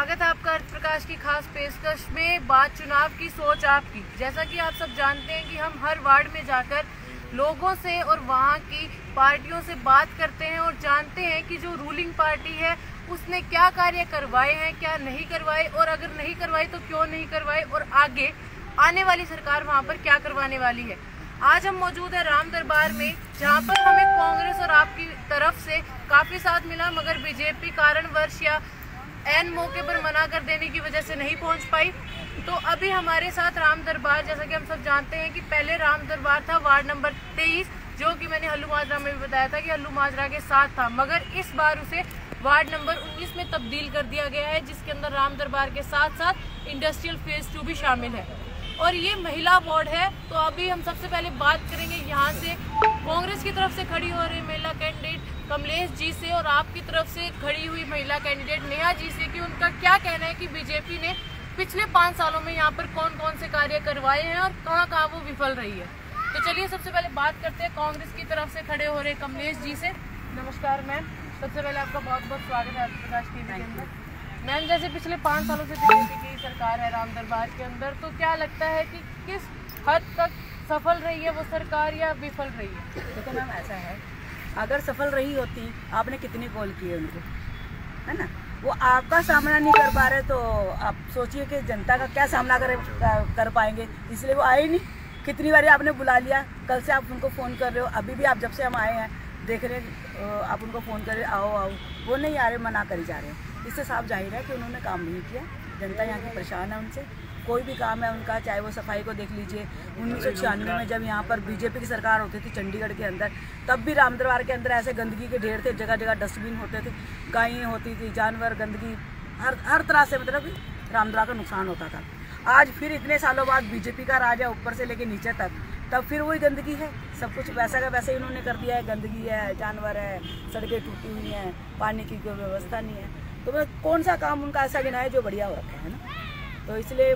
स्वागत है आपका अर्थ प्रकाश की खास पेशकश में बात चुनाव की सोच आपकी। जैसा कि आप सब जानते हैं कि हम हर वार्ड में जाकर लोगों से और वहां की पार्टियों से बात करते हैं और जानते हैं कि जो रूलिंग पार्टी है उसने क्या कार्य करवाए हैं, क्या नहीं करवाए, और अगर नहीं करवाए तो क्यों नहीं करवाए, और आगे आने वाली सरकार वहां पर क्या करवाने वाली है। आज हम मौजूद है राम दरबार में, जहां पर हमें कांग्रेस और आपकी तरफ से काफी साथ मिला, मगर बीजेपी कारणवश या एन मौके पर मना कर देने की वजह से नहीं पहुंच पाई। तो अभी हमारे साथ राम दरबार, जैसा कि हम सब जानते हैं कि पहले राम दरबार था वार्ड नंबर 23, जो कि मैंने हल्लू माजरा में भी बताया था कि हल्लू माजरा के साथ था, मगर इस बार उसे वार्ड नंबर 19 में तब्दील कर दिया गया है, जिसके अंदर राम दरबार के साथ साथ इंडस्ट्रियल फेज 2 भी शामिल है और ये महिला वार्ड है। तो अभी हम सबसे पहले बात करेंगे यहाँ से कांग्रेस की तरफ से खड़ी हो रही महिला कैंडिडेट कमलेश जी से और आपकी तरफ से खड़ी हुई महिला कैंडिडेट नेहा जी से कि उनका क्या कहना है कि बीजेपी ने पिछले 5 सालों में यहाँ पर कौन कौन से कार्य करवाए हैं और कहाँ कहाँ वो विफल रही है। तो चलिए सबसे पहले बात करते हैं कांग्रेस की तरफ से खड़े हो रहे कमलेश जी से। नमस्कार मैम, सबसे पहले आपका बहुत बहुत स्वागत है अर्थ प्रकाश टीवी के अंदर। मैम, जैसे पिछले 5 सालों से बीजेपी की सरकार है राम दरबार के अंदर, तो क्या लगता है कि किस हद तक सफल रही है वो सरकार या विफल रही है? देखो मैम, ऐसा है, अगर सफल रही होती आपने कितनी कॉल किए उनको, है ना, वो आपका सामना नहीं कर पा रहे, तो आप सोचिए कि जनता का क्या सामना कर पाएंगे। इसलिए वो आए नहीं। कितनी बार आपने बुला लिया, कल से आप उनको फ़ोन कर रहे हो, अभी भी आप जब से हम आए हैं देख रहे आप उनको फ़ोन कर रहे आओ आओ, वो नहीं आ रहे, मना कर जा रहे हैं। इससे साफ जाहिर है कि उन्होंने काम नहीं किया। जनता यहाँ की परेशान है उनसे। कोई भी काम है उनका, चाहे वो सफाई को देख लीजिए, 1996 में जब यहाँ पर बीजेपी की सरकार होती थी चंडीगढ़ के अंदर, तब भी राम दरबार के अंदर ऐसे गंदगी के ढेर थे, जगह जगह डस्टबिन होते थे, गायें होती थी, जानवर, गंदगी, हर तरह से मतलब राम दरबार का नुकसान होता था। आज फिर इतने सालों बाद बीजेपी का राज है, ऊपर से लेके नीचे तक, तब फिर वही गंदगी है। सब कुछ वैसा का वैसे ही उन्होंने कर दिया है। गंदगी है, जानवर है, सड़कें टूटी हुई हैं, पानी की कोई व्यवस्था नहीं है। तो कौन सा काम उनका ऐसा गिना है जो बढ़िया हो रखा है ना। तो इसलिए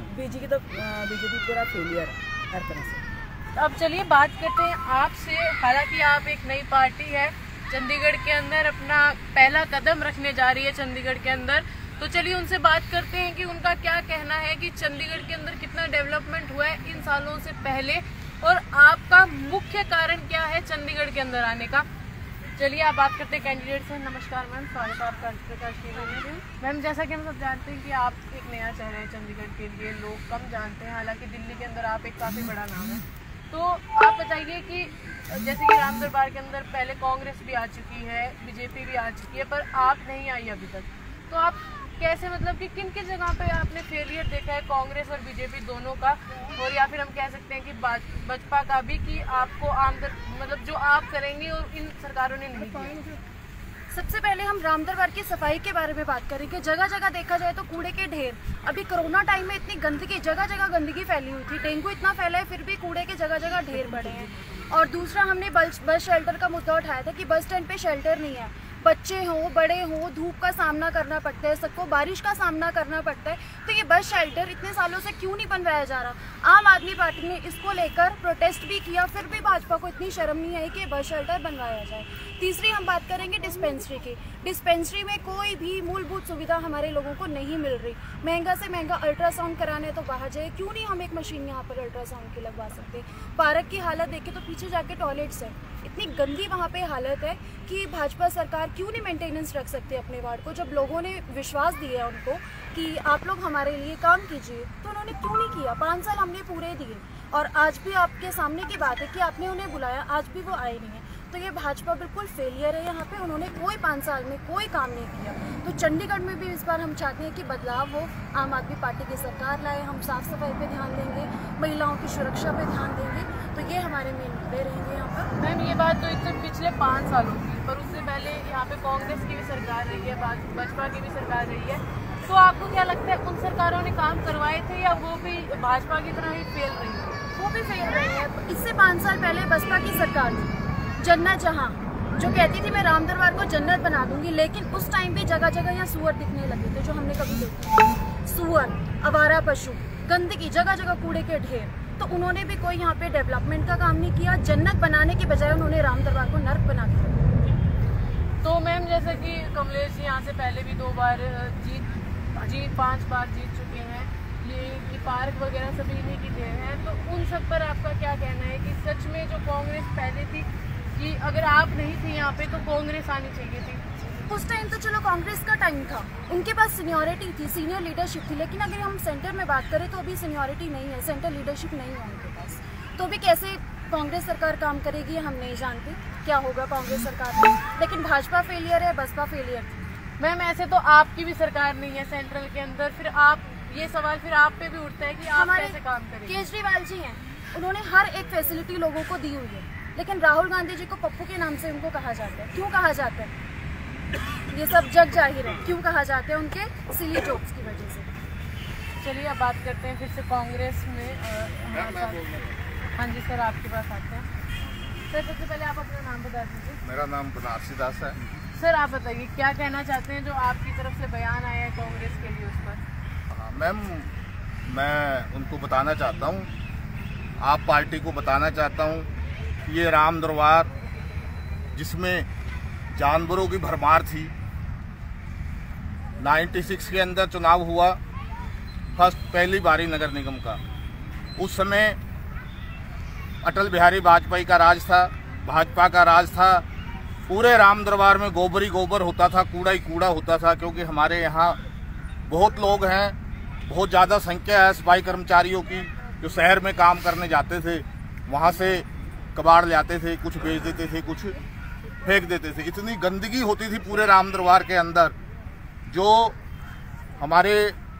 बीजेपी पूरा फेलियर है हर तरह से। तो अब चलिए बात करते हैं आपसे। हालांकि आप एक नई पार्टी है चंडीगढ़ के अंदर, अपना पहला कदम रखने जा रही है चंडीगढ़ के अंदर, तो चलिए उनसे बात करते हैं कि उनका क्या कहना है कि चंडीगढ़ के अंदर कितना डेवलपमेंट हुआ है इन सालों से पहले, और आपका मुख्य कारण क्या है चंडीगढ़ के अंदर आने का। चलिए आप बात करते हैं कैंडिडेट से। नमस्कार मैम, स्वागत है आपका अर्थ प्रकाश टीवी में। मैम, जैसा कि हम सब जानते हैं कि आप एक नया चेहरा है चंडीगढ़ के लिए, लोग कम जानते हैं, हालांकि दिल्ली के अंदर आप एक काफ़ी बड़ा नाम है। तो आप बताइए कि जैसे कि राम दरबार के अंदर पहले कांग्रेस भी आ चुकी है, बीजेपी भी आ चुकी है, पर आप नहीं आई अभी तक, तो आप कैसे, मतलब कि किन किन जगह पे आपने फेलियर देखा है कांग्रेस और बीजेपी दोनों का, और या फिर हम कह सकते हैं कि भाजपा का भी, कि आपको मतलब जो आप करेंगे और इन सरकारों ने नहीं किया? सबसे पहले हम राम दरबार की सफाई के बारे में बात करें कि जगह जगह देखा जाए तो कूड़े के ढेर। अभी कोरोना टाइम में इतनी गंदगी, जगह जगह गंदगी फैली हुई थी, डेंगू इतना फैला है, फिर भी कूड़े के जगह जगह ढेर पड़े हैं। और दूसरा, हमने बस शेल्टर का मुद्दा उठाया था कि बस स्टैंड पे शेल्टर नहीं है। बच्चे हों, बड़े हों, धूप का सामना करना पड़ता है, सबको बारिश का सामना करना पड़ता है, तो ये बस शेल्टर इतने सालों से क्यों नहीं बनवाया जा रहा? आम आदमी पार्टी ने इसको लेकर प्रोटेस्ट भी किया, फिर भी भाजपा को इतनी शर्म नहीं आई कि बस शेल्टर बनवाया जाए। तीसरी हम बात करेंगे डिस्पेंसरी की। डिस्पेंसरी में कोई भी मूलभूत सुविधा हमारे लोगों को नहीं मिल रही। महंगा से महंगा अल्ट्रासाउंड कराने तो बाहर जाए, क्यों नहीं हम एक मशीन यहाँ पर अल्ट्रासाउंड की लगवा सकते? पार्क की हालत देखे तो पीछे जाके टॉयलेट्स है, इतनी गंदी वहाँ पे हालत है कि भाजपा सरकार क्यों नहीं मेंटेनेंस रख सकते अपने वार्ड को। जब लोगों ने विश्वास दिया उनको कि आप लोग हमारे लिए काम कीजिए, तो उन्होंने क्यों नहीं किया? 5 साल हमने पूरे दिए और आज भी आपके सामने की बात है कि आपने उन्हें बुलाया, आज भी वो आए नहीं है। तो ये भाजपा बिल्कुल फेलियर है यहाँ पे। उन्होंने कोई 5 साल में कोई काम नहीं किया। तो चंडीगढ़ में भी इस बार हम चाहते हैं कि बदलाव हो, आम आदमी पार्टी की सरकार लाए, हम साफ सफाई पे ध्यान देंगे, महिलाओं की सुरक्षा पे ध्यान देंगे, तो ये हमारे मेन मुद्दे रहेंगे यहाँ पर। मैम, ये बात तो एक तो पिछले 5 सालों की, पर उससे पहले यहाँ पे कांग्रेस की भी सरकार रही है, भाजपा की भी सरकार रही है, तो आपको क्या लगता है उन सरकारों ने काम करवाए थे या वो भी भाजपा की तरह ही फेल रही है? वो भी फेल रही है। इससे 5 साल पहले बसपा की सरकार थी, जन्नत जहाँ, जो कहती थी मैं राम दरबार को जन्नत बना दूंगी, लेकिन उस टाइम भी जगह जगह यहाँ सुअर दिखने लगे थे, जो हमने कभी देखे। सुअर, आवारा पशु, गंदगी, जगह जगह कूड़े के ढेर। तो उन्होंने भी कोई यहाँ पे डेवलपमेंट का काम नहीं किया। जन्नत बनाने की बजाय उन्होंने राम दरबार को नर्क बना दिया। तो मैम, जैसे कि कमलेश जी यहाँ से पहले भी 2 बार जीत जी 5 बार जीत चुके हैं, ये पार्क वगैरह सभी इन्हीं की देन है। तो उन सब पर आपका क्या कहना है कि सच में जो कांग्रेस पहले थी कि अगर आप नहीं थी यहाँ पे तो कांग्रेस आनी चाहिए थी? उस टाइम तो चलो कांग्रेस का टाइम था, उनके पास सीनियरिटी थी, सीनियर लीडरशिप थी, लेकिन अगर हम सेंटर में बात करें तो अभी सीनियरिटी नहीं है, सेंटर लीडरशिप नहीं है उनके पास। तो अभी कैसे कांग्रेस सरकार काम करेगी हम नहीं जानते क्या होगा कांग्रेस सरकार में, लेकिन भाजपा फेलियर है, बसपा फेलियर थी। मैम ऐसे तो आपकी भी सरकार नहीं है सेंट्रल के अंदर, फिर आप ये सवाल फिर आप पे भी उठता है कि आप कैसे काम करेंगे? केजरीवाल जी हैं, उन्होंने हर एक फैसिलिटी लोगों को दी हुई है, लेकिन राहुल गांधी जी को पप्पू के नाम से उनको कहा जाता है। क्यों कहा जाता है? ये सब जग जाहिर है क्यों कहा जाता है, उनके सिली जोक्स की वजह से। चलिए अब बात करते हैं फिर से कांग्रेस में। हाँ जी सर, आपके पास आते हैं। सर सबसे पहले आप अपना नाम बता दीजिए। मेरा नाम बनारसी दास है। सर आप बताइए क्या कहना चाहते हैं जो आपकी तरफ से बयान आया है कांग्रेस के लिए, उस पर? हाँ मैम, मैं उनको बताना चाहता हूँ, आप पार्टी को बताना चाहता हूँ, ये राम दरबार जिसमें जानवरों की भरमार थी, 96 के अंदर चुनाव हुआ पहली बारी नगर निगम का, उस समय अटल बिहारी वाजपेयी का राज था, भाजपा का राज था। पूरे राम दरबार में गोबर ही गोबर होता था, कूड़ा ही कूड़ा होता था, क्योंकि हमारे यहाँ बहुत लोग हैं, बहुत ज़्यादा संख्या है सफाई कर्मचारियों की, जो शहर में काम करने जाते थे, वहाँ से कबाड़ ले आते थे, कुछ बेच देते थे, कुछ फेंक देते थे। इतनी गंदगी होती थी पूरे राम दरबार के अंदर। जो हमारे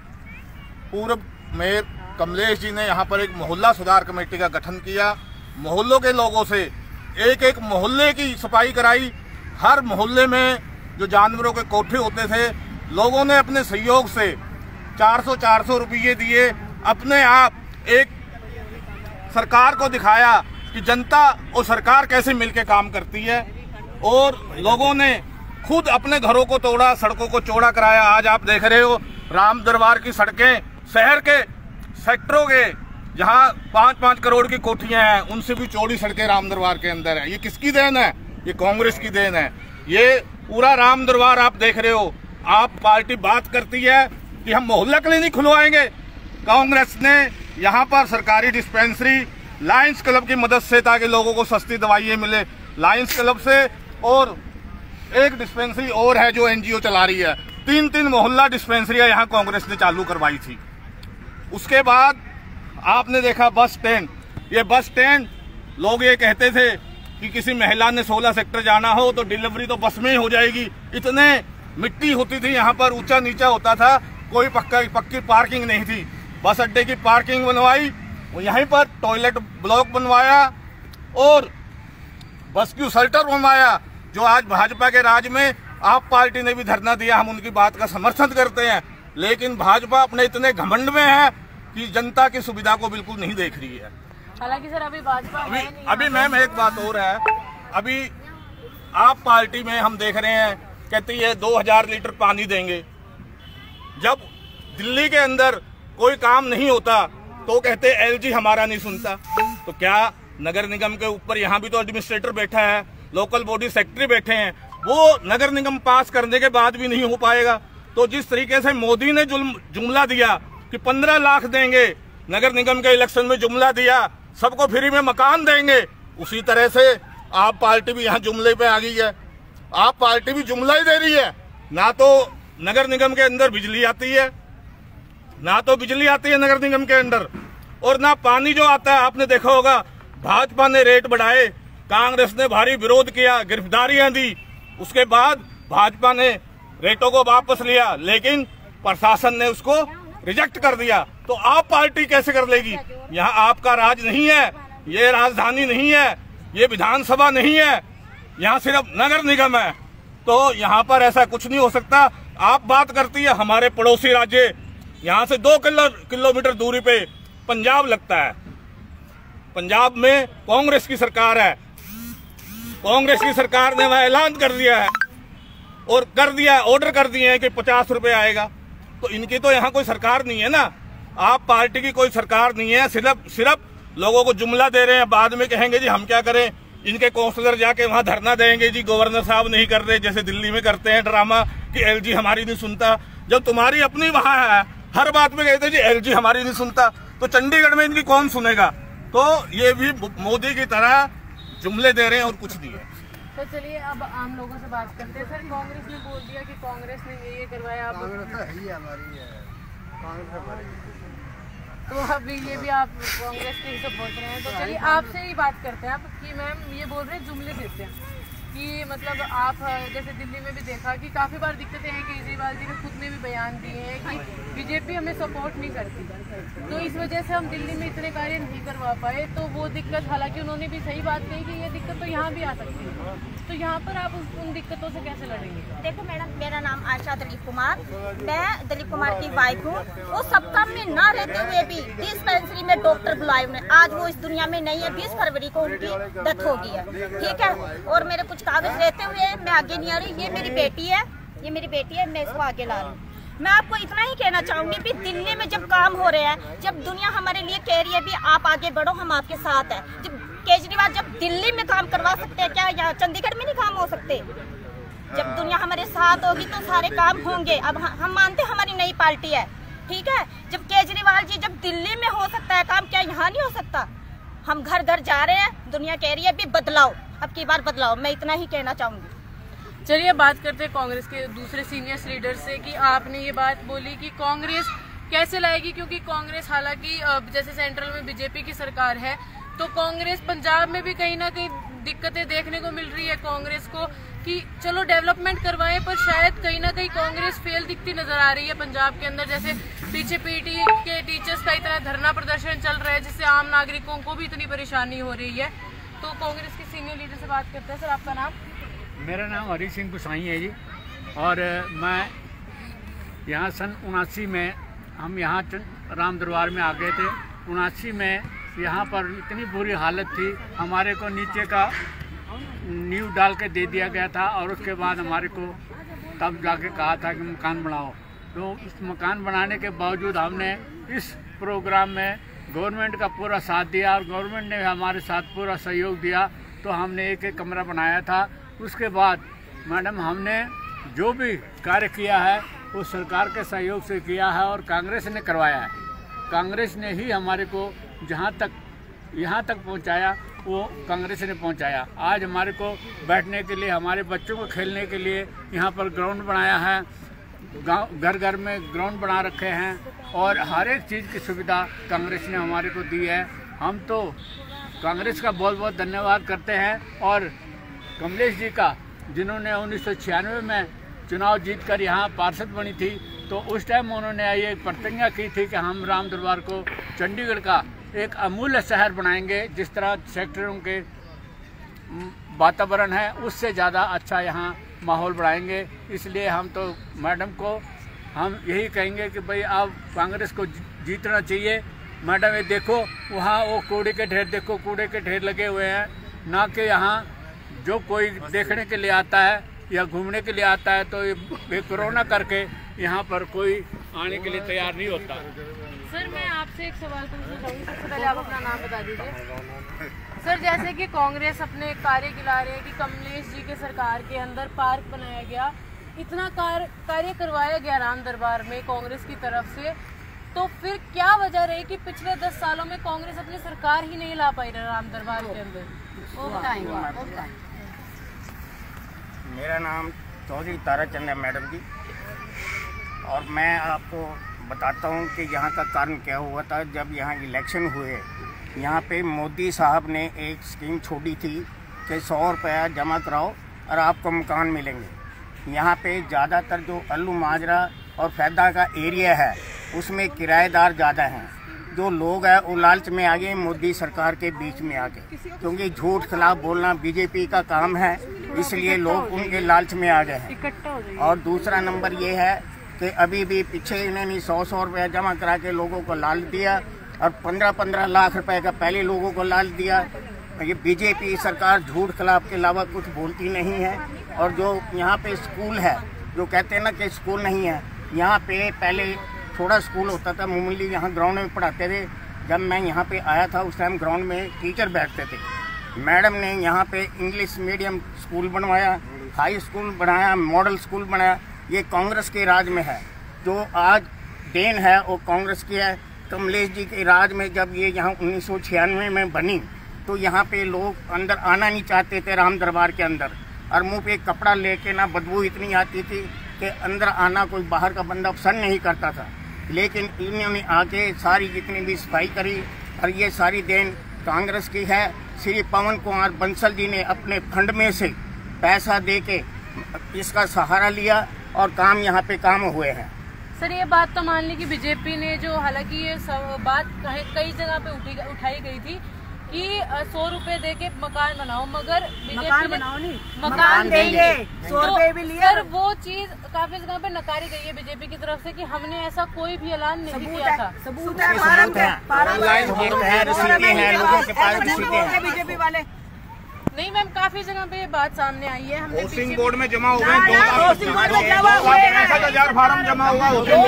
पूर्व मेयर कमलेश जी ने यहाँ पर एक मोहल्ला सुधार कमेटी का गठन किया, मोहल्लों के लोगों से एक एक मोहल्ले की सफाई कराई। हर मोहल्ले में जो जानवरों के कोठे होते थे, लोगों ने अपने सहयोग से 400 रुपये दिए, अपने आप एक सरकार को दिखाया कि जनता और सरकार कैसे मिलकर काम करती है। और लोगों ने खुद अपने घरों को तोड़ा, सड़कों को चौड़ा कराया। आज आप देख रहे हो राम दरबार की सड़कें, शहर के सेक्टरों के जहां 5-5 करोड़ की कोठियां हैं, उनसे भी चौड़ी सड़कें राम दरबार के अंदर है। ये किसकी देन है? ये कांग्रेस की देन है। ये पूरा राम दरबार आप देख रहे हो। आप पार्टी बात करती है कि हम मोहल्ला क्लिनिक खुलवाएंगे, कांग्रेस ने यहाँ पर सरकारी डिस्पेंसरी लायंस क्लब की मदद से, ताकि लोगों को सस्ती दवाइयाँ मिले, लायंस क्लब से, और एक डिस्पेंसरी और है जो एनजीओ चला रही है। 3-3 मोहल्ला डिस्पेंसरियां यहाँ कांग्रेस ने चालू करवाई थी। उसके बाद आपने देखा बस स्टैंड, ये बस स्टैंड लोग ये कहते थे कि किसी महिला ने 16 सेक्टर जाना हो तो डिलीवरी तो बस में ही हो जाएगी। इतने मिट्टी होती थी यहाँ पर, ऊंचा नीचा होता था, कोई पक्की पार्किंग नहीं थी। बस अड्डे की पार्किंग बनवाई, यहीं पर टॉयलेट ब्लॉक बनवाया और बस की शेल्टर बनवाया। जो आज भाजपा के राज में आप पार्टी ने भी धरना दिया, हम उनकी बात का समर्थन करते हैं, लेकिन भाजपा अपने इतने घमंड में है कि जनता की सुविधा को बिल्कुल नहीं देख रही है। हालांकि सर अभी भाजपा अभी मैम एक बात और है, अभी आप पार्टी में हम देख रहे हैं कहती है 2000 लीटर पानी देंगे। जब दिल्ली के अंदर कोई काम नहीं होता तो कहते एलजी हमारा नहीं सुनता। तो क्या नगर निगम के ऊपर यहाँ भी तो एडमिनिस्ट्रेटर बैठा है, लोकल बॉडी सेक्रेटरी बैठे हैं, वो नगर निगम पास करने के बाद भी नहीं हो पाएगा। तो जिस तरीके से मोदी ने जुमला दिया कि 15 लाख देंगे, नगर निगम के इलेक्शन में जुमला दिया सबको फ्री में मकान देंगे, उसी तरह से आप पार्टी भी यहाँ जुमले पे आ गई है। आप पार्टी भी जुमला ही दे रही है। ना तो नगर निगम के अंदर बिजली आती है, ना तो बिजली आती है नगर निगम के अंदर, और ना पानी जो आता है। आपने देखा होगा भाजपा ने रेट बढ़ाए, कांग्रेस ने भारी विरोध किया, गिरफ्तारियां दी, उसके बाद भाजपा ने रेटों को वापस लिया, लेकिन प्रशासन ने उसको रिजेक्ट कर दिया। तो आप पार्टी कैसे कर लेगी? यहाँ आपका राज नहीं है, ये राजधानी नहीं है, ये विधानसभा नहीं है, यहाँ सिर्फ नगर निगम है। तो यहाँ पर ऐसा कुछ नहीं हो सकता। आप बात करती है हमारे पड़ोसी राज्य, यहाँ से 2 किलोमीटर दूरी पे पंजाब लगता है। पंजाब में कांग्रेस की सरकार है, कांग्रेस की सरकार ने वह ऐलान कर दिया है और ऑर्डर कर दिए हैं कि 50 रुपए आएगा। तो इनकी तो यहाँ कोई सरकार नहीं है ना, आप पार्टी की कोई सरकार नहीं है, सिर्फ लोगों को जुमला दे रहे हैं, बाद में कहेंगे जी हम क्या करें। इनके काउंसलर जाके वहां धरना देंगे, जी गवर्नर साहब नहीं कर रहे, जैसे दिल्ली में करते हैं ड्रामा कि एलजी हमारी नहीं सुनता। जब तुम्हारी अपनी वहाँ है, हर बात में कहते जी एलजी हमारी नहीं सुनता, तो चंडीगढ़ में इनकी कौन सुनेगा। तो ये भी मोदी की तरह जुमले दे रहे हैं और कुछ नहीं है। तो चलिए अब आम लोगों से बात करते हैं। सर, कांग्रेस ने बोल दिया कि कांग्रेस ने ये करवाया, तो अब ये भी आप कांग्रेस के ही सपोर्ट रहे हैं। तो चलिए आपसे ही बात करते हैं अब कि मैम ये बोल रहे हैं जुमले देते हैं कि मतलब आप जैसे दिल्ली में भी देखा कि काफ़ी बार दिक्कतें हैं, केजरीवाल जी ने खुद ने भी बयान दिए हैं कि बीजेपी हमें सपोर्ट नहीं करती, तो इस वजह से हम दिल्ली में इतने कार्य नहीं करवा पाए। तो वो दिक्कत, हालांकि उन्होंने भी सही बात कही कि ये दिक्कत तो यहाँ भी आ सकती है, तो यहाँ पर आप उन दिक्कतों से कैसे लड़ेंगे? देखो मैडम, मेरा नाम आशा दिलीप कुमार, मैं दिलीप कुमार की वाइफ हूँ। वो सब काम में ना रहते हुए भी डिस्पेंसरी में डॉक्टर बुलाए उन्हें, आज वो इस दुनिया में नहीं है। 20 फरवरी को उनकी डेथ हो गई है, ठीक है। और मेरे कुछ कागज रहते हुए मैं आगे नहीं आ रही। ये मेरी बेटी है, ये मेरी बेटी है, मैं इसको आगे ला रही हूँ। मैं आपको इतना ही कहना चाहूंगी कि दिल्ली में जब काम हो रहे हैं, जब दुनिया हमारे लिए कह रही है भी आप आगे बढ़ो, हम आपके साथ हैं। जब केजरीवाल जब दिल्ली में काम करवा सकते हैं, क्या यहाँ चंडीगढ़ में नहीं काम हो सकते? जब दुनिया हमारे साथ होगी तो सारे काम होंगे। अब हम मानते हमारी नई पार्टी है, ठीक है। जब केजरीवाल जी जब दिल्ली में हो सकता है काम, क्या यहाँ नहीं हो सकता? हम घर घर जा रहे हैं, दुनिया कह रही है भी बदलाओ, अब की बार बदलाओ। मैं इतना ही कहना चाहूंगी। चलिए बात करते हैं कांग्रेस के दूसरे सीनियर लीडर से कि आपने ये बात बोली कि कांग्रेस कैसे लाएगी, क्योंकि कांग्रेस हालांकि जैसे सेंट्रल में बीजेपी की सरकार है, तो कांग्रेस पंजाब में भी कहीं ना कहीं दिक्कतें देखने को मिल रही है कांग्रेस को कि चलो डेवलपमेंट करवाएं, पर शायद कहीं ना कहीं कांग्रेस फेल दिखती नजर आ रही है पंजाब के अंदर। जैसे पीछे पीटी के टीचर्स का इतना धरना प्रदर्शन चल रहा है जिससे आम नागरिकों को भी इतनी परेशानी हो रही है। तो कांग्रेस के सीनियर लीडर से बात करते हैं। सर, आपका नाम? मेरा नाम हरी सिंह गुसाई है जी, और मैं यहाँ सन 79 में हम यहाँ राम दरबार में आ गए थे। 79 में यहाँ पर इतनी बुरी हालत थी, हमारे को नीचे का नींव डाल के दे दिया गया था, और उसके बाद हमारे को तब जाके कहा था कि मकान बनाओ। तो इस मकान बनाने के बावजूद हमने इस प्रोग्राम में गवर्नमेंट का पूरा साथ दिया, और गवर्नमेंट ने हमारे साथ पूरा सहयोग दिया। तो हमने एक एक कमरा बनाया था। उसके बाद मैडम हमने जो भी कार्य किया है वो सरकार के सहयोग से किया है, और कांग्रेस ने करवाया है। कांग्रेस ने ही हमारे को जहाँ तक यहाँ तक पहुँचाया वो कांग्रेस ने पहुँचाया। आज हमारे को बैठने के लिए, हमारे बच्चों को खेलने के लिए यहाँ पर ग्राउंड बनाया है, गाँव घर घर में ग्राउंड बना रखे हैं, और हर एक चीज़ की सुविधा कांग्रेस ने हमारे को दी है। हम तो कांग्रेस का बहुत बहुत धन्यवाद करते हैं। और कमलेश जी का, जिन्होंने 1996 में चुनाव जीतकर यहाँ पार्षद बनी थी, तो उस टाइम उन्होंने ये प्रतिज्ञा की थी कि हम राम दरबार को चंडीगढ़ का एक अमूल्य शहर बनाएंगे। जिस तरह सेक्टरों के वातावरण है उससे ज़्यादा अच्छा यहाँ माहौल बनाएंगे। इसलिए हम तो मैडम को हम यही कहेंगे कि भाई आप कांग्रेस को जीतना चाहिए। मैडम ये देखो वहाँ वो कूड़े के ढेर, देखो कूड़े के ढेर लगे हुए हैं, ना कि यहाँ जो कोई देखने के लिए आता है या घूमने के लिए आता है तो ये कोरोना करके यहाँ पर कोई आने के लिए तैयार नहीं होता। सर, मैं आपसे एक सवाल पूछना चाहूँगी। सबसे पहले आप अपना नाम बता दीजिए। सर, जैसे कि कांग्रेस अपने कार्य गिला रहे हैं कि कमलेश जी के सरकार के अंदर पार्क बनाया गया, इतना कार्य करवाया गया राम दरबार में कांग्रेस की तरफ से, तो फिर क्या वजह रही कि पिछले 10 सालों में कांग्रेस अपनी सरकार ही नहीं ला पाई राम दरबार के अंदर? वो बताएंगे। मेरा नाम चौधरी ताराचंद है मैडम जी, और मैं आपको बताता हूँ कि यहाँ का कारण क्या हुआ था। जब यहाँ इलेक्शन हुए, यहाँ पे मोदी साहब ने एक स्कीम छोड़ी थी कि 100 रुपया जमा कराओ और आपको मकान मिलेंगे। यहाँ पे ज़्यादातर जो अल्लू माजरा और फैदा का एरिया है उसमें किराएदार ज़्यादा हैं। जो लोग हैं वो लालच में आ गए, मोदी सरकार के बीच में आ गए, क्योंकि झूठ खिलाफ बोलना बीजेपी का काम है, इसलिए लोग उनके लालच में आ गए हैं। और दूसरा नंबर ये है कि अभी भी पीछे इन्होंने 100 रुपया जमा करा के लोगों को लालच दिया, और 15-15 लाख रुपए का पहले लोगों को लालच दिया। ये बीजेपी सरकार झूठ खिलाफ के अलावा कुछ बोलती नहीं है। और जो यहाँ पे स्कूल है, जो कहते हैं ना कि स्कूल नहीं है, यहाँ पे पहले थोड़ा स्कूल होता था, मामूली यहाँ ग्राउंड में पढ़ाते थे। जब मैं यहाँ पे आया था उस टाइम ग्राउंड में टीचर बैठते थे। मैडम ने यहाँ पे इंग्लिश मीडियम स्कूल बनवाया, हाई स्कूल बनाया, मॉडल स्कूल बनाया। ये कांग्रेस के राज में है। जो आज देन है वो कांग्रेस की है। कमलेश जी के राज में जब ये यहाँ 1996 में बनी तो यहाँ पे लोग अंदर आना नहीं चाहते थे राम दरबार के अंदर, और मुंह पे कपड़ा लेके ना बदबू इतनी आती थी कि अंदर आना कोई बाहर का बंदा पसंद नहीं करता था। लेकिन इन्होंने आके सारी जितनी भी सफाई करी, और ये सारी देन कांग्रेस की है। श्री पवन कुमार बंसल जी ने अपने फंड में से पैसा दे के इसका सहारा लिया और काम यहाँ पे काम हुए हैं। सर, ये बात तो मान ली कि बीजेपी ने जो, हालांकि ये बात कई जगह पे उठाई गई थी कि 100 रुपए दे के मकान बनाओ, मगर मकान बनाओ नहीं, मकान देंगे 100 रुपए भी लिए। सर, वो चीज काफी जगह पे नकारी गई है बीजेपी की तरफ से कि हमने ऐसा कोई भी ऐलान नहीं किया था। सबूत है, बीजेपी वाले नहीं मैम, काफी जगह पे ये बात सामने आई है। हमने हाउसिंग बोर्ड में जमा हो गए 2,65,000 फार्म जमा हुआ।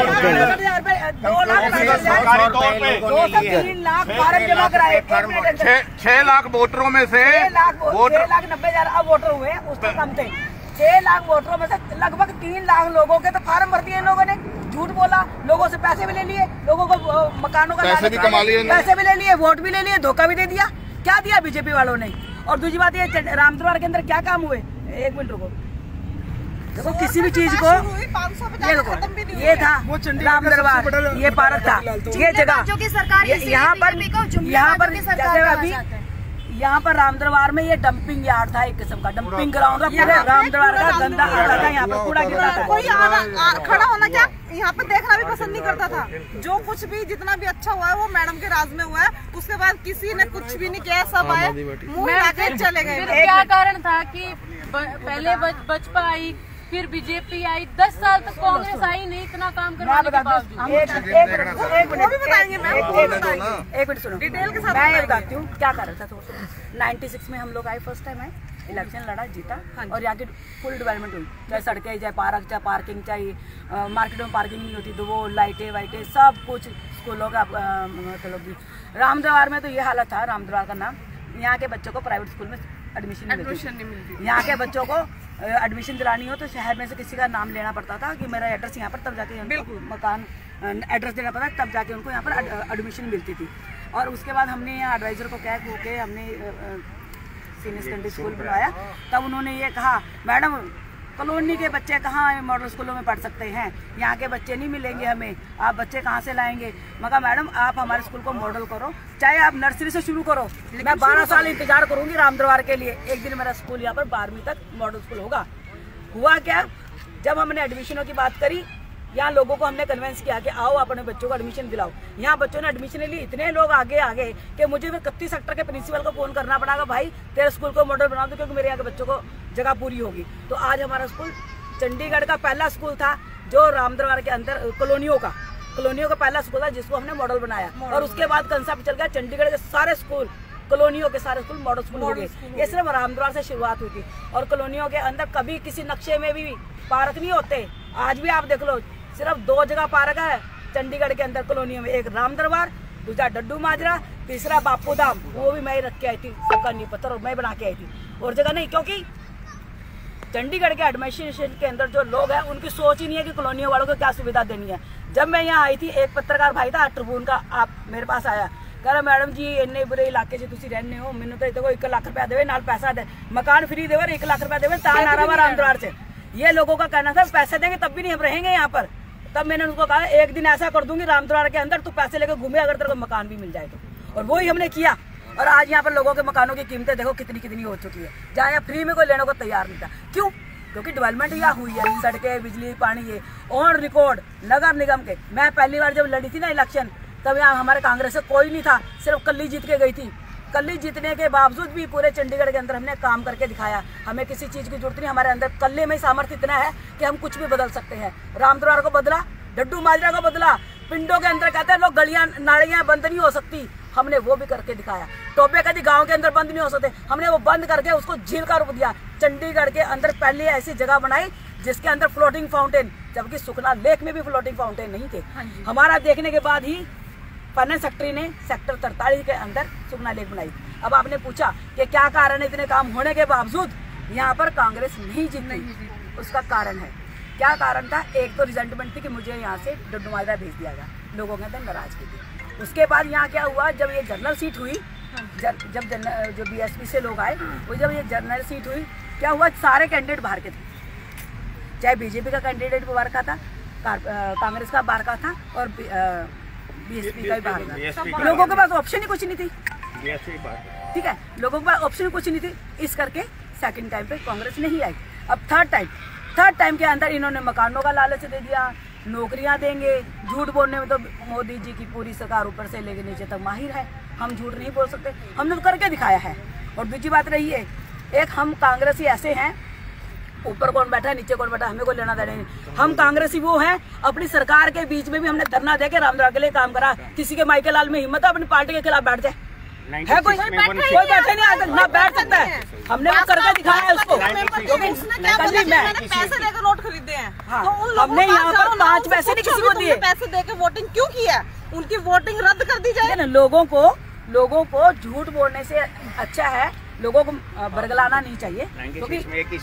2,3 लाख फार्म जमा कराए, 6 लाख वोटरों में से 6,90,000 अब वोटर हुए, उससे कम थे। 6 लाख वोटरों में से लगभग 3 लाख लोगों के तो फार्म भर दिए इन लोगों ने। झूठ बोला, लोगों से पैसे भी ले लिए, लोगों को मकानों का पैसे भी कमा लिए, पैसे भी ले लिए, वोट भी ले लिए, धोखा भी दे दिया। क्या दिया बीजेपी वालों ने? और दूसरी बात ये, रामदरबार के अंदर क्या काम हुए? 1 मिनट रुको, देखो किसी भी चीज को, ये देखो ये था रामदरबार, ये पार्क था, ये जगह यहाँ पर अभी यहाँ पर रामदरबार में ये डंपिंग यार्ड था, एक किस्म का डंपिंग ग्राउंड था। पूरे रामदरबार का गंदा आता था, यहाँ पर कूड़ा गिरता था। कोई खड़ा होना क्या यहाँ पे देखना भी पसंद नहीं करता था। जो कुछ भी जितना भी अच्छा हुआ है वो मैडम के राज में हुआ है। उसके बाद किसी ने कुछ भी नहीं किया, सब आए मुँह लाके चले गए। क्या कारण था कि पहले बचपा आई, फिर बीजेपी आई, 10 साल तक कांग्रेस आई नहीं इतना काम करवाने के बावजूद? एक मिनट सुनो, डिटेल के साथ मैं बताती हूँ क्या कारण था। 96 में हम लोग आए, फर्स्ट टाइम आए, इलेक्शन लड़ा, जीता, और यहाँ की फुल डेवलपमेंट हुई। चाहे सड़कें, चाहे पार्क, चाहे पार्किंग, चाहे मार्केट में पार्किंग नहीं होती तो वो लाइटें वाइटें सब कुछ, स्कूलों का मतलब। रामदरबार में तो ये हालत था, रामदरबार का नाम, यहाँ के बच्चों को प्राइवेट स्कूल में एडमिशन नहीं मिलती। यहाँ के बच्चों को एडमिशन दिलानी हो तो शहर में से किसी का नाम लेना पड़ता था कि मेरा एड्रेस यहाँ पर, तब जाके मकान एड्रेस देना पड़ता, तब जाके उनको यहाँ पर एडमिशन मिलती थी। और उसके बाद हमने यहाँ एडवाइज़र को कह के हमने सीनियर सेकेंडरी स्कूल बनवाया। तब उन्होंने ये कहा, मैडम कॉलोनी के बच्चे कहाँ मॉडल स्कूलों में पढ़ सकते हैं, यहाँ के बच्चे नहीं मिलेंगे हमें, आप बच्चे कहाँ से लाएंगे? मगर मैडम आप हमारे स्कूल को मॉडल करो, चाहे आप नर्सरी से शुरू करो, मैं 12 साल इंतजार करूंगी रामदरबार के लिए, एक दिन मेरा स्कूल यहाँ पर 12वीं तक मॉडल स्कूल होगा। हुआ क्या, जब हमने एडमिशनों की बात करी, यहाँ लोगों को हमने कन्विंस किया कि आओ अपने बच्चों को एडमिशन दिलाओ। यहाँ बच्चों ने एडमिशन ली, इतने लोग आगे आ गए कि मुझे फिर 31 सेक्टर के प्रिंसिपल को फोन करना पड़ा, भाई तेरे स्कूल को मॉडल बना दो क्योंकि मेरे यहाँ के बच्चों को जगह पूरी होगी। तो आज हमारा स्कूल चंडीगढ़ का पहला स्कूल था जो रामदरबार के अंदर कॉलोनियों का पहला स्कूल था जिसको हमने मॉडल बनाया। और उसके बाद कंसेप्ट चल गया, चंडीगढ़ के सारे स्कूल, कॉलोनियों के सारे स्कूल मॉडल स्कूल हो गए। ये सिर्फ रामदरबार से शुरुआत हुई थी। और कॉलोनियों के अंदर कभी किसी नक्शे में भी पार्क नहीं होते। आज भी आप देख लो, सिर्फ 2 जगह पार्क है चंडीगढ़ के अंदर कॉलोनियों में, एक रामदरबार, दूसरा डड्डू माजरा, तीसरा बापू धाम, वो भी मैं रख के आई थी, सबका नींव पत्थर और मैं बना के आई थी, और जगह नहीं। क्योंकि चंडीगढ़ के एडमिनिस्ट्रेशन के अंदर जो लोग हैं उनकी सोच ही नहीं है कि कॉलोनियों वालों को क्या सुविधा देनी है। जब मैं यहाँ आई थी, एक पत्रकार भाई था ट्रिब्यून का, आप मेरे पास आया, कह रहा मैडम जी इन्ने बुरे इलाके से तुसी रहने हो, मैंने तो देखो 1 लाख रुपया देवे, नाल पैसा दे, मकान फ्री देवे, 1 लाख रुपया देवे, तान आ रहा रामदरबार से। ये लोगों का कहना था पैसे देंगे तब भी नहीं हम रहेंगे यहाँ पर। तब मैंने उनको कहा एक दिन ऐसा कर दूंगी रामदरबार के अंदर तू पैसे लेकर घूमे, अगर तेरे को मकान भी मिल जाए तो। और वही हमने किया। और आज यहाँ पर लोगों के मकानों की कीमतें देखो कितनी हो चुकी है, जहाँ यहाँ फ्री में कोई लेने को तैयार नहीं था। क्यों? क्योंकि डेवलपमेंट यहाँ हुई है, सड़कें, बिजली, पानी, ये ऑन रिकॉर्ड नगर निगम के। मैं पहली बार जब लड़ी थी ना इलेक्शन, तब यहाँ हमारे कांग्रेस से कोई नहीं था, सिर्फ कल्ली जीत के गई थी। कल्ली जीतने के बावजूद भी पूरे चंडीगढ़ के अंदर हमने काम करके दिखाया। हमें किसी चीज़ की जरूरत नहीं, हमारे अंदर कल्ले में सामर्थ्य इतना है कि हम कुछ भी बदल सकते हैं। रामदरबार को बदला, डड्डू माजरा को बदला, पिंडों के अंदर कहते हैं लोग गलियां नालियां बंद नहीं हो सकती, हमने वो भी करके दिखाया। टोपे कभी गांव के अंदर बंद नहीं हो सकते, हमने वो बंद करके उसको झील का रूप दिया। चंडीगढ़ के अंदर पहले ऐसी जगह बनाई जिसके अंदर फ्लोटिंग फाउंटेन, जबकि सुखना लेक में भी फ्लोटिंग फाउंटेन नहीं थे। हमारा देखने के बाद ही फाइनेंस सेक्रेटरी ने सेक्टर 43 के अंदर सुखना लेक बनाई। अब आपने पूछा कि क्या कारण है इतने काम होने के बावजूद यहाँ पर कांग्रेस नहीं जीती? उसका कारण है क्या कारण था? एक तो रिजल्टमेंट थी कि मुझे यहाँ से नुमाइंदा भेज दिया गया, लोगों के अंदर नाराजगी थी। उसके बाद यहाँ क्या हुआ, जब ये जनरल सीट हुई, जब जो BSP से लोग आए, वो जब ये जनरल सीट हुई, क्या हुआ, सारे कैंडिडेट बाहर के थे, चाहे BJP का कैंडिडेट बाहर का था, कांग्रेस का बाहर का था और BSP का भी बाहर का। लोगों के पास ऑप्शन ही कुछ नहीं थी, ठीक है, लोगों के पास ऑप्शन कुछ नहीं थी। इस करके सेकंड टाइम पे कांग्रेस नहीं आई। अब थर्ड टाइम के अंदर इन्होंने मकानों का लालच दे दिया, नौकरियां देंगे। झूठ बोलने में तो मोदी जी की पूरी सरकार ऊपर से लेके नीचे तक माहिर है, हम झूठ नहीं बोल सकते, हमने तो करके दिखाया है। और दूसरी बात रही है, एक हम कांग्रेसी ऐसे हैं, ऊपर कौन बैठा है नीचे कौन बैठा है हमें कोई लेना देना नहीं। हम कांग्रेसी वो हैं, अपनी सरकार के बीच में भी हमने धरना देके रामद्वार के लिए काम करा। किसी के माइके लाल में हिम्मत है अपनी पार्टी के खिलाफ बैठ जाए? है कोई बैठे नहीं आता, ना बैठ सकता है। हमने वो करके दिखाया है उसको, पैसे देकर नोट खरीदे हैं। हाँ, हमने यहाँ पर 5 पैसे नहीं किसी को दिए। पैसे देकर वोटिंग क्यों की है? उनकी वोटिंग रद्द कर दी जाए ना। लोगों को झूठ बोलने से अच्छा है, लोगों को बरगलाना नहीं चाहिए, क्योंकि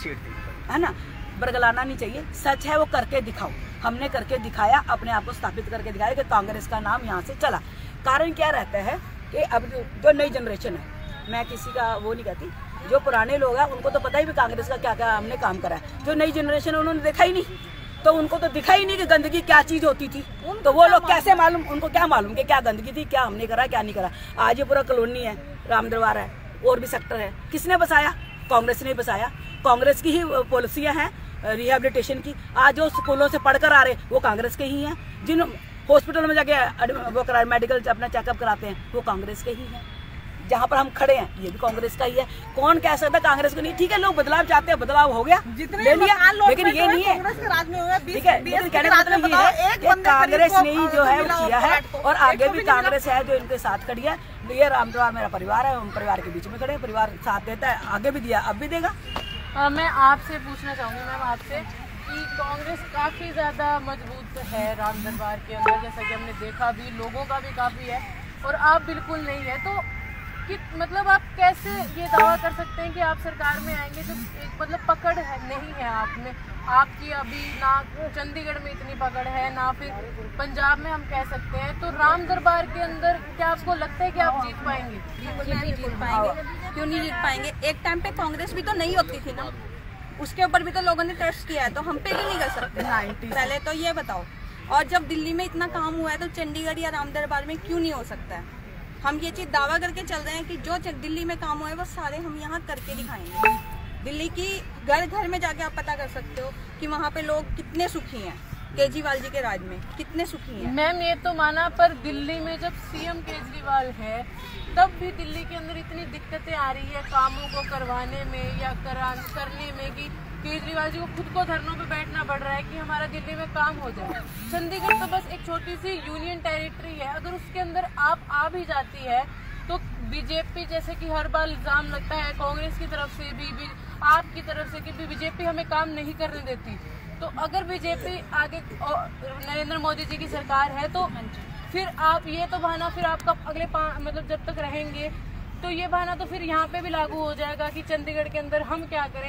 है ना, बरगलाना नहीं चाहिए। सच है वो करके दिखाओ। हमने करके दिखाया, अपने आप को स्थापित करके दिखाया कि कांग्रेस का नाम यहाँ से चला। कारण क्या रहता है कि अब जो नई जनरेशन है, मैं किसी का वो नहीं कहती, जो पुराने लोग हैं उनको तो पता ही भी कांग्रेस का क्या क्या हमने काम करा है। जो नई जनरेशन है उन्होंने देखा ही नहीं, तो उनको तो दिखा ही नहीं कि गंदगी क्या चीज होती थी। तो वो लोग कैसे मालूम, उनको क्या मालूम कि क्या गंदगी थी, क्या हमने करा क्या नहीं करा। आज ये पूरा कॉलोनी है, रामदरबार है, और भी सेक्टर है, किसने बसाया? कांग्रेस ने बसाया। कांग्रेस की ही पॉलिसियां हैं रिहेबिलिटेशन की। आज जो स्कूलों से पढ़कर आ रहे वो कांग्रेस के ही हैं, जिन हॉस्पिटल में जाके वो करा मेडिकल अपना चेकअप कराते हैं वो कांग्रेस के ही हैं। जहाँ पर हम खड़े हैं ये भी कांग्रेस का ही है। कौन कह सकता है कांग्रेस को नहीं? ठीक है, लोग बदलाव चाहते हैं, बदलाव हो गया, ले लिया, लेकिन ये नहीं है, ठीक है। लेकिन कहने का मतलब ये है कि कांग्रेस ने ही जो है वो किया है, और आगे भी कांग्रेस है जो इनके साथ खड़ी है। ये रामद्वार मेरा परिवार है, हम परिवार के बीच में खड़े हैं, परिवार साथ देता है, आगे भी दिया, अब भी देगा। मैं आपसे पूछना चाहूँगी मैम आपसे कि कांग्रेस काफ़ी ज़्यादा मजबूत है रामदरबार के अंदर, जैसा कि हमने देखा भी, लोगों का भी काफ़ी है, और आप बिल्कुल नहीं है। तो कि मतलब आप कैसे ये दावा कर सकते हैं कि आप सरकार में आएंगे जब एक मतलब पकड़ है नहीं है आप में? आपकी अभी ना चंडीगढ़ में इतनी पकड़ है, ना फिर पंजाब में हम कह सकते हैं। तो रामदरबार के अंदर क्या आपको लगता है कि आप जीत पाएंगे? जीत पाएंगे, क्यों नहीं जीत पाएंगे? एक टाइम पे कांग्रेस भी तो नहीं होती थी ना, उसके ऊपर भी तो लोगों ने ट्रस्ट किया है, तो हम पे भी नहीं कर सकते। पहले तो ये बताओ। और जब दिल्ली में इतना काम हुआ है तो चंडीगढ़ या रामदरबार में क्यों नहीं हो सकता है? हम ये चीज दावा करके चल रहे हैं कि जो दिल्ली में काम हुआ है वो सारे हम यहाँ करके दिखाएंगे। दिल्ली की घर घर में जाके आप पता कर सकते हो कि वहाँ पे लोग कितने सुखी हैं, केजरीवाल जी के राज में कितने सुखी हैं। मैम ये तो माना, पर दिल्ली में जब CM केजरीवाल है तब भी दिल्ली के अंदर इतनी दिक्कतें आ रही है कामों को करवाने में या करने में कि केजरीवाल जी को खुद को धरनों पे बैठना पड़ रहा है कि हमारा दिल्ली में काम हो जाए। चंडीगढ़ तो बस एक छोटी सी यूनियन टेरिटरी है, अगर उसके अंदर आप आ भी जाती है तो बीजेपी, जैसे कि हर बार इल्जाम लगता है कांग्रेस की तरफ से भी आपकी तरफ से कि बीजेपी हमें काम नहीं करने देती। तो अगर बीजेपी आगे नरेंद्र मोदी जी की सरकार है तो फिर आप ये तो बहाना फिर आपका अगले मतलब जब तक रहेंगे तो ये बहाना तो फिर यहाँ पे भी लागू हो जाएगा कि चंडीगढ़ के अंदर हम क्या करें,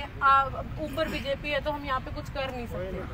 ऊपर बीजेपी है तो हम यहाँ पे कुछ कर नहीं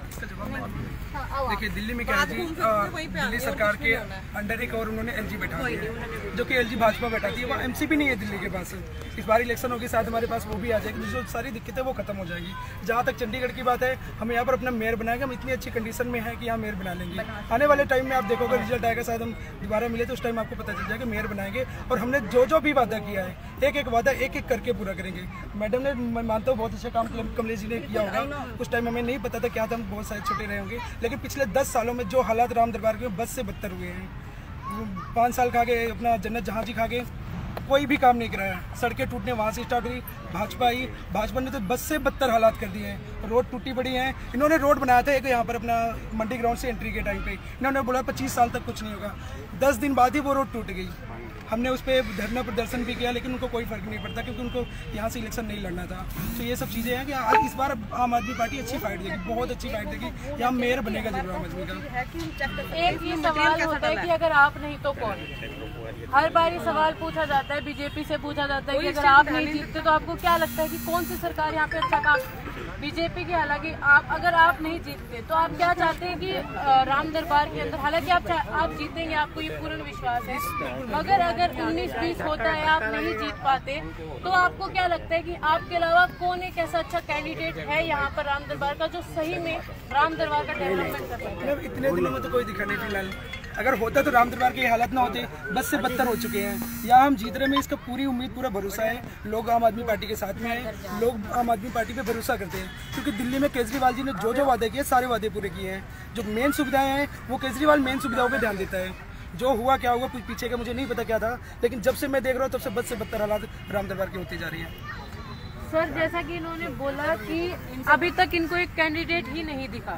सकते। देखिए दिल्ली में क्या है जी, दिल्ली सरकार के अंडर एक और उन्होंने LG बैठा दिया है, जो कि LG भाजपा बैठाती है। वहाँ MC भी नहीं है दिल्ली के पास। इस बार इलेक्शन होगी, शायद हमारे पास वो भी आ जाएगी, जो सारी दिक्कतें वो खत्म हो जाएगी। जहाँ तक चंडीगढ़ की बात है, हम यहाँ पर अपना मेयर बनाएंगे, हम इतनी अच्छी कंडीशन में है कि यहाँ मेयर बना लेंगे। आने वाले टाइम में आप देखोगे रिजल्ट आएगा, शायद हम दोबारा मिले तो उस टाइम आपको पता चल जाएगा मेयर बनाएंगे। और हमने जो भी वादा किया है एक एक वादा एक एक करके पूरा करेंगे। मैडम ने, मैं मानता हूँ बहुत अच्छा काम कमलेश जी ने किया होगा। उस टाइम हमें नहीं पता था क्या था, हम बहुत सारे छोटे रहे होंगे, लेकिन पिछले 10 सालों में जो हालात रामदरबार के बस से बदतर हुए हैं। 5 साल खा गए अपना जन्नत जहाँ जी खा गए, कोई भी काम नहीं कराया। सड़कें टूटने वहाँ से स्टार्ट हुई, भाजपा आई, भाजपा ने तो बस से बदतर हालात कर दिए हैं। रोड टूटी पड़ी हैं। इन्होंने रोड बनाया था एक यहाँ पर अपना मंडी ग्राउंड से एंट्री के टाइम पे, इन्होंने बोला 25 साल तक कुछ नहीं होगा। 10 दिन बाद ही वो रोड टूट गई। हमने उस पर धरना प्रदर्शन भी किया, लेकिन उनको कोई फर्क नहीं पड़ता क्योंकि उनको यहाँ से इलेक्शन नहीं लड़ना था। तो ये सब चीज़ें हैं कि इस बार आम आदमी पार्टी अच्छी फाइट देगी, बहुत अच्छी फाइट देगी। यहाँ मेयर बनेगा जरूर आम आदमी का। एक ये सवाल होता है कि अगर आप नहीं तो कौन? हर बार ये सवाल पूछा जाता है, बीजेपी से पूछा जाता है कि अगर आप नहीं जीतते तो आपको क्या लगता है कि कौन सी सरकार यहाँ पे अच्छा काम बीजेपी की। हालांकि अगर आप नहीं जीतते तो आप क्या चाहते हैं कि राम दरबार के अंदर, हालांकि आप जीतेंगे, आपको ये पूर्ण विश्वास है, मगर अगर 19-20 होता है, आप नहीं जीत पाते, तो आपको क्या लगता है कि आपके अलावा कौन एक ऐसा अच्छा कैंडिडेट है यहाँ पर राम दरबार का जो सही में राम दरबार का डेवलपमेंट कर पाए? इतने दिनों में तो कोई दिखा नहीं फिलहाल। अगर होता तो राम दरबार की हालत ना होते, बद से बदतर हो चुके हैं। यहाँ हम जीत रहे में इसका पूरी उम्मीद, पूरा भरोसा है। लोग आम आदमी पार्टी के साथ में हैं, लोग आम आदमी पार्टी पे भरोसा करते हैं, क्योंकि दिल्ली में केजरीवाल जी ने जो जो वादे किए सारे वादे पूरे किए हैं। जो मेन सुविधाएं हैं वो केजरीवाल मेन सुविधाओं पे ध्यान देता है। जो हुआ क्या हुआ कुछ पीछे का मुझे नहीं पता क्या था, लेकिन जब से मैं देख रहा हूँ तब से बद से बदतर हालात राम दरबार की होती जा रही है। सर, जैसा कि इन्होंने बोला कि अभी तक इनको एक कैंडिडेट ही नहीं दिखा,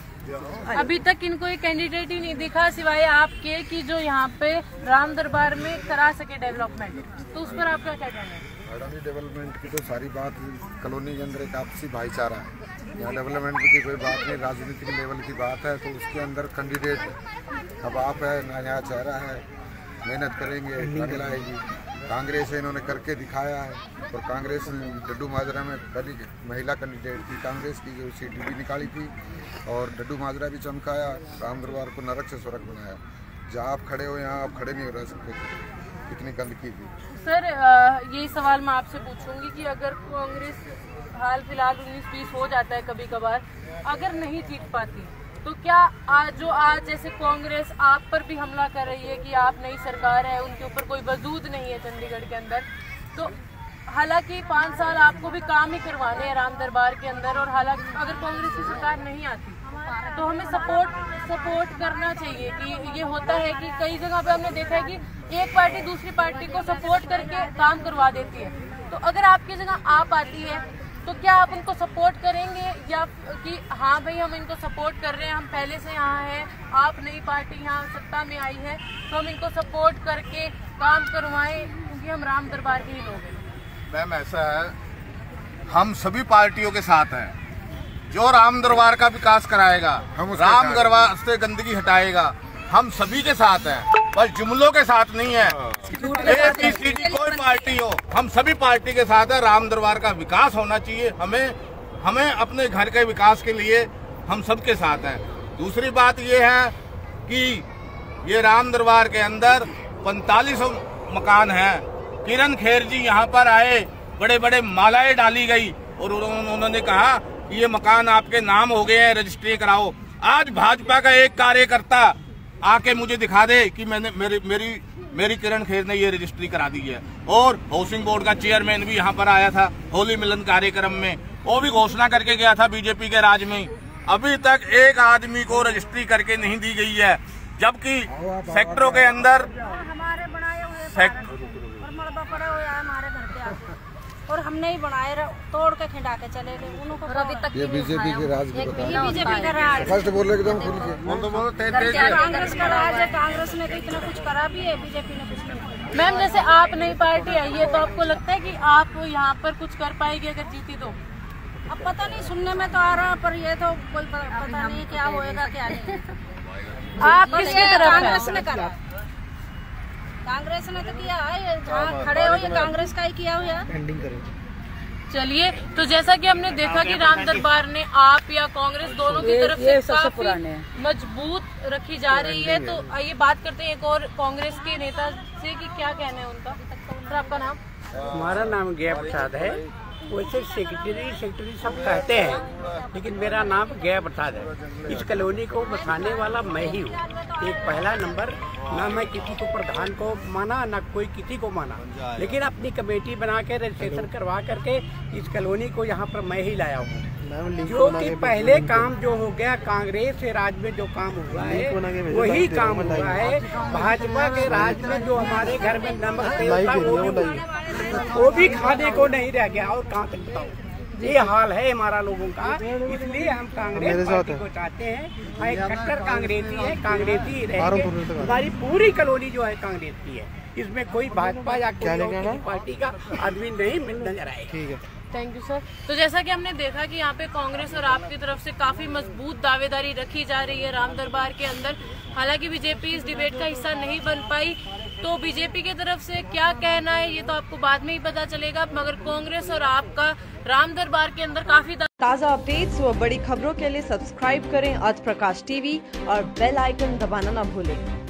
अभी तक इनको एक कैंडिडेट ही नहीं दिखा सिवाय आपके कि जो यहाँ पे राम दरबार में करा सके डेवलपमेंट, तो उस पर आपका क्या कहना है? मैडम, डेवलपमेंट की तो सारी बात कॉलोनी के अंदर एक आपसी भाईचारा है। यहाँ डेवलपमेंट की कोई बात नहीं, राजनीतिक लेवल की बात है तो उसके अंदर कैंडिडेट अब आप है, नया चेहरा है, मेहनत करेंगे, आगे लाएगी। कांग्रेस है, इन्होंने करके दिखाया है, और कांग्रेस ने डड्डू माजरा में पहली महिला कैंडिडेट थी कांग्रेस की, जो सीट भी निकाली थी, और डड्डू माजरा भी चमकाया, राम दरबार को नरक से स्वर्ग बनाया। जहाँ आप खड़े हो यहाँ आप खड़े नहीं रह सकते, कितनी गंदगी थी। सर, यही सवाल मैं आपसे पूछूंगी कि अगर कांग्रेस हाल फिलहाल 19-20 हो जाता है कभी कभार, अगर नहीं जीत पाती, तो क्या आज जैसे कांग्रेस आप पर भी हमला कर रही है कि आप नई सरकार है, उनके ऊपर कोई वजूद नहीं है चंडीगढ़ के अंदर, तो हालांकि 5 साल आपको भी काम ही करवाने हैं राम दरबार के अंदर, और हालांकि अगर कांग्रेस की सरकार नहीं आती तो हमें सपोर्ट करना चाहिए। कि ये होता है कि कई जगह पे हमने देखा है कि एक पार्टी दूसरी पार्टी को सपोर्ट करके काम करवा देती है, तो अगर आपकी जगह आप आती है तो क्या आप उनको सपोर्ट करेंगे, या कि हाँ भाई हम इनको सपोर्ट कर रहे हैं, हम पहले से यहाँ हैं, आप नई पार्टी यहाँ सत्ता में आई है तो हम इनको सपोर्ट करके काम करवाएं क्योंकि हम राम दरबार के ही लोग हैं? मैम, ऐसा है, हम सभी पार्टियों के साथ हैं। जो राम दरबार का विकास कराएगा, राम दरबार से गंदगी हटाएगा, हम सभी के साथ हैं, पर जुमलों के साथ नहीं है। ABCD कोई पार्टी हो, हम सभी पार्टी के साथ है। राम दरबार का विकास होना चाहिए, हमें अपने घर के विकास के लिए हम सबके साथ हैं। दूसरी बात ये है कि ये राम दरबार के अंदर 45 मकान हैं। किरण खेर जी यहाँ पर आए, बड़े बड़े मालाएं डाली गई और उन्होंने कहा कि ये मकान आपके नाम हो गए हैं, रजिस्ट्री कराओ। आज भाजपा का एक कार्यकर्ता आके मुझे दिखा दे कि मैंने मेरी किरण खेर ने ये रजिस्ट्री करा दी है। और हाउसिंग बोर्ड का चेयरमैन भी यहाँ पर आया था होली मिलन कार्यक्रम में, वो भी घोषणा करके गया था बीजेपी के राज में। अभी तक एक आदमी को रजिस्ट्री करके नहीं दी गई है, जबकि सेक्टरों के अंदर हमारे बनाए हुए मलबा पड़ा हुआ है हमारे घर पे आके, और हमने ही बनाए, तोड़ के खिंडा के चले गए उनको। अभी तक ये बीजेपी के राज को बता, ये बीजेपी का राज, फर्स्ट बोल रहे एकदम खुल के। कांग्रेस का राज है, कांग्रेस ने तो इतना कुछ करा भी है, बीजेपी ने कुछ नहीं करा। मैम, जैसे आप नई पार्टी आई है तो आपको लगता है कि आप यहाँ पर कुछ कर पाएगी अगर जीती तो? अब पता नहीं, सुनने में तो आ रहा, पर ये तो कोई पता नहीं क्या होएगा क्या नहीं। आप किसकी तरफ? कांग्रेस ने करा, कांग्रेस ने तो किया है, जहाँ खड़े हो ये कांग्रेस का ही किया हुआ। चलिए, तो जैसा कि हमने देखा कि राम दरबार ने आप या कांग्रेस दोनों की तरफ से काफी मजबूत रखी जा रही है, तो आइए बात करते हैं एक और कांग्रेस के नेता से कि क्या कहना है उनका। सर, आपका नाम? हमारा नाम गया प्रसाद है। वैसे सेक्रेटरी सब कहते हैं, लेकिन मेरा नाम गया प्रसाद है। इस कॉलोनी को बसाने वाला मैं ही हूँ। एक पहला नंबर, ना मैं किसी को प्रधान को माना, ना कोई किसी को माना, लेकिन अपनी कमेटी बना के रजिस्ट्रेशन करवा करके इस कॉलोनी को यहाँ पर मैं ही लाया हूँ। जो कि पहले काम जो हो गया कांग्रेस के राज में जो काम हुआ है वही काम हुआ है। भाजपा के राज में जो हमारे घर में नमक तेल था वो भी खाने को नहीं रह गया, और कहाँ तक बताओ। ये हाल है हमारा लोगों का, इसलिए हम कांग्रेस पार्टी को चाहते हैं। हम एक कट्टर कांग्रेसी है, कांग्रेसी रहेंगे। हमारी पूरी कॉलोनी जो है कांग्रेस की है, इसमें कोई भाजपा या कोई पार्टी का आदमी नहीं नजर आएगा। Thank you sir. तो जैसा कि हमने देखा कि यहाँ पे कांग्रेस और आपकी तरफ से काफी मजबूत दावेदारी रखी जा रही है राम दरबार के अंदर। हालांकि बीजेपी इस डिबेट का हिस्सा नहीं बन पाई, तो बीजेपी की तरफ से क्या कहना है ये तो आपको बाद में ही पता चलेगा, मगर कांग्रेस और आपका राम दरबार के अंदर काफी ताज़ा अपडेट्स व बड़ी खबरों के लिए सब्सक्राइब करें आज प्रकाश टीवी और बेल आइकन दबाना न भूलें।